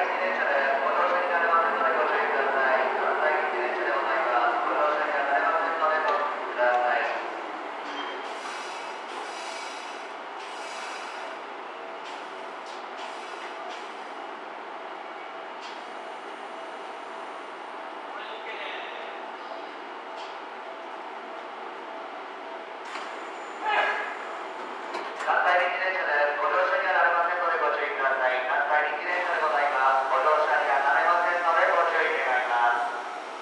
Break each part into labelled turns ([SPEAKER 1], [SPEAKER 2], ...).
[SPEAKER 1] 電車でご乗車になれませんのでご注意ください。関西臨時電車でございます。ご乗車にはなれませんのでご注意ください。関西臨時電車です。ご乗車にはなれませんのでご注意ください。関西臨時電車でございます。ご乗車にはなれませんのでご注意願います。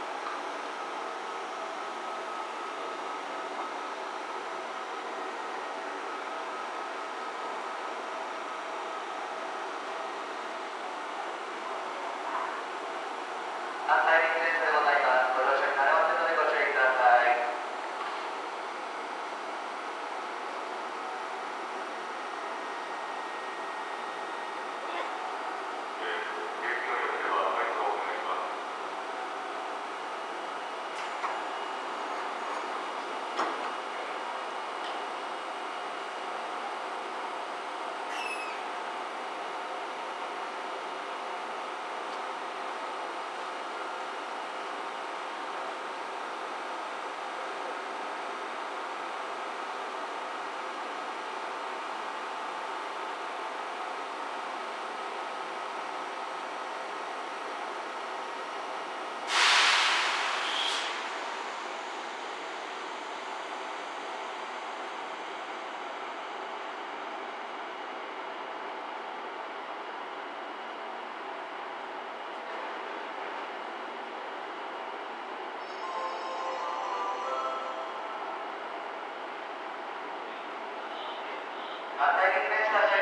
[SPEAKER 1] 関西臨時電車でございます。ご乗車になれませんのでご注意ください。関西臨時電車